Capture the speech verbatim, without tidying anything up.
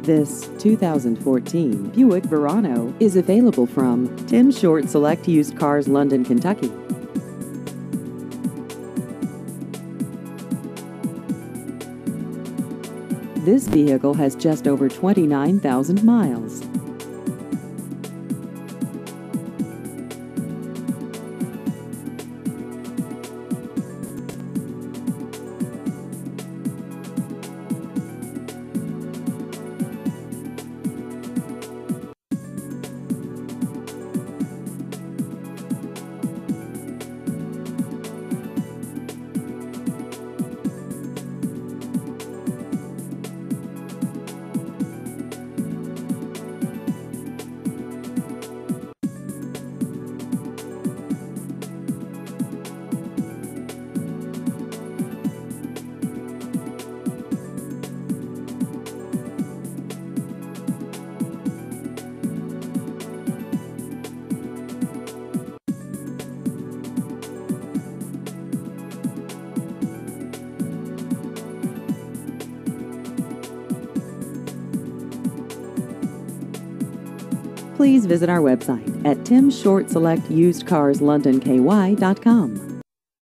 This two thousand fourteen Buick Verano is available from Tim Short Select Used Cars, London, Kentucky. This vehicle has just over twenty-nine thousand miles. Please visit our website at tim short select used cars london k y dot com.